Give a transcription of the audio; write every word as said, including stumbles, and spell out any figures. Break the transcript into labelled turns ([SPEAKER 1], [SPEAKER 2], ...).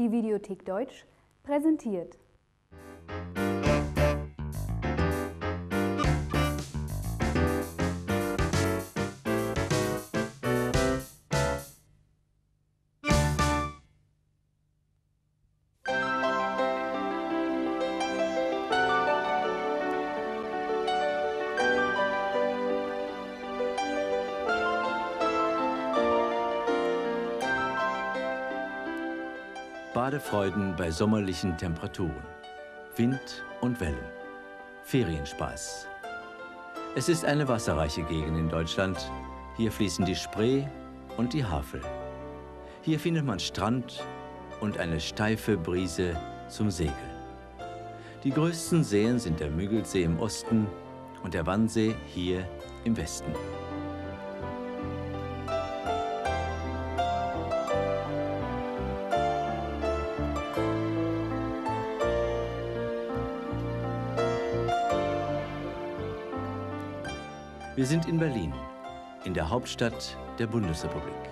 [SPEAKER 1] Die Videothek Deutsch präsentiert.
[SPEAKER 2] Badefreuden bei sommerlichen Temperaturen, Wind und Wellen, Ferienspaß. Es ist eine wasserreiche Gegend in Deutschland. Hier fließen die Spree und die Havel. Hier findet man Strand und eine steife Brise zum Segeln. Die größten Seen sind der Müggelsee im Osten und der Wannsee hier im Westen. Wir sind in Berlin, in der Hauptstadt der Bundesrepublik.